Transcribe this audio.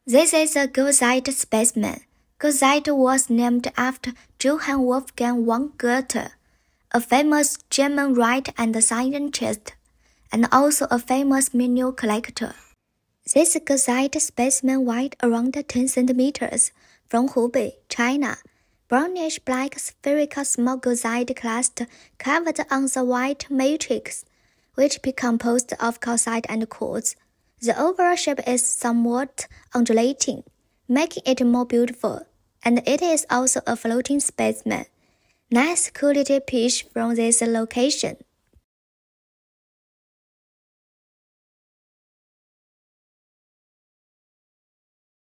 This is a Goethite specimen. Goethite was named after Johann Wolfgang von Goethe, a famous German writer and scientist, and also a famous mineral collector. This Goethite specimen weighed around 10 centimeters from Hubei, China. Brownish black spherical small goethite cluster covered on the white matrix, which is composed of calcite and quartz. The overall shape is somewhat undulating, making it more beautiful, and it is also a floating specimen. Nice quality pitch from this location.